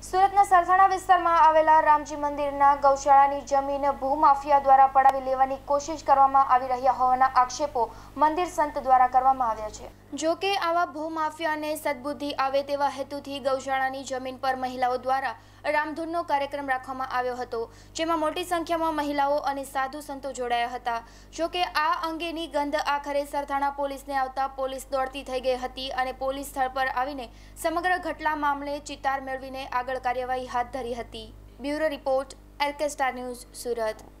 સુરતના સરથાણા વિસ્તારમાં આવેલા રામજી મંદિરના ગૌશાળાની જમીન ભૂમાફિયા દ્વારા પડાવી લેવાની કોશિશ કરવામાં આવી રહ્યા હોવાના આક્ષેપો મંદિર સંત દ્વારા કરવામાં આવ્યા છે। જો કે આવા ભૂમાફિયાને સદબુદ્ધિ આવે તેવા હેતુથી ગૌશાળાની જમીન પર મહિલાઓ દ્વારા રામધૂનનો કાર્યક્રમ રાખવામાં આવ્યો હતો, જેમાં મોટી સંખ્યામાં મહિલાઓ અને સાધુ સંતો જોડાયા હતા। જો કે આ અંગેની ગંધ આખરે સરથાણા પોલીસને આવતા પોલીસ દોડતી થઈ ગઈ હતી અને પોલીસ સ્થળ પર આવીને સમગ્ર ઘટના મામલે ચિતાર મેળવીને આગળ કાર્યવાહી હાથ ધરી હતી। Bureau report, LK star news, Surat.